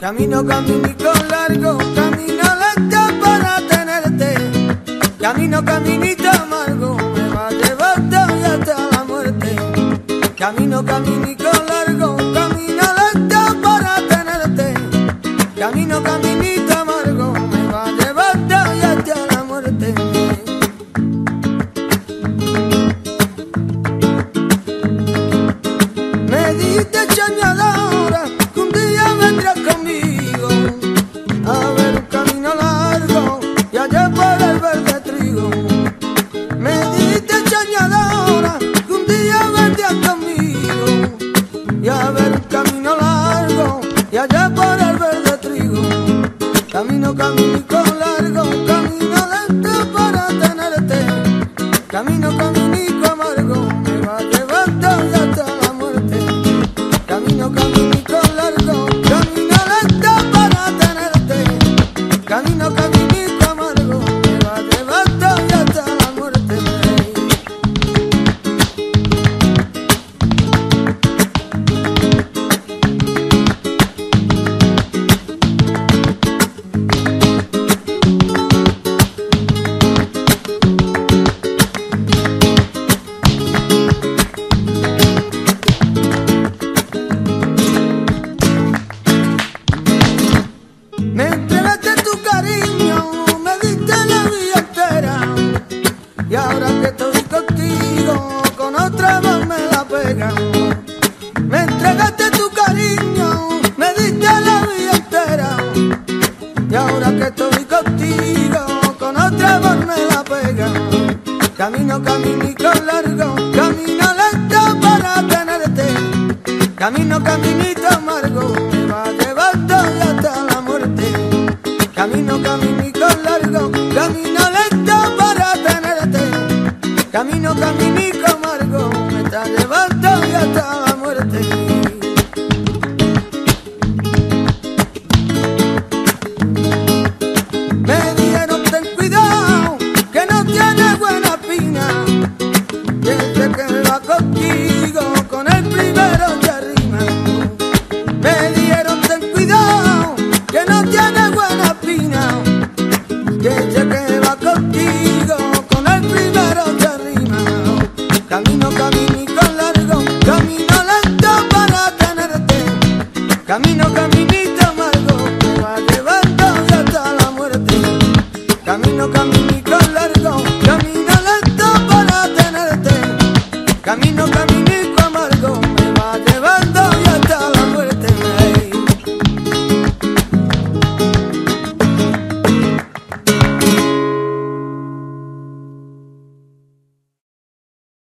Camino, caminito largo, camino lento para tenerte. Camino, caminito amargo, me va llevando y hasta la muerte. Camino, caminito largo, camino lento para tenerte. Camino, caminito amargo, me va llevando y hasta la muerte. Me dijiste soñadora que un día vendrás conmigo a ver un camino largo y allá por el verde trigo. Me dijiste soñadora que un día vendrás conmigo y a ver un camino largo y allá por el verde trigo. Camino, caminito largo, camino lento para tenerte. Camino, caminito amargo, me va llevando y hasta la muerte. Camino, caminito largo, camino lento para tenerte. Camino, caminito amargo, me va llevando y hasta la muerte. Me entregaste tu cariño, me diste la vida entera. Y ahora que estoy contigo, con otra más me la pegan. Me entregaste tu cariño, me diste la vida entera. Y ahora que estoy contigo, con otra más me la pegan. Camino, caminito largo, camino lento para tenerte. Camino, caminito amargo, me va llevando y hasta la muerte. Camino, caminito largo, camino lento para tenerte. Camino, caminito amargo, me está llevando y hasta la muerte. Me dijeron ten cuidado, que no tiene buena espina, que el que va contigo con el primero te arrima. Me dijeron ten cuidado, que no tiene buena espina, que el que va contigo con el primero te arrima. Camino, caminito largo, camino lento para tenerte. Camino, caminito